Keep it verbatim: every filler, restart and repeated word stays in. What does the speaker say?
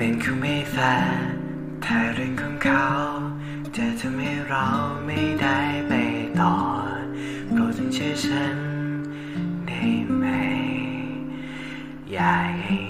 เป็นคือไม่แฟร์ถ้าเรื่องของเขาจะทำให้เราไม่ได้ไปต่อโปรดเชื่อฉันได้ไหมอยากให้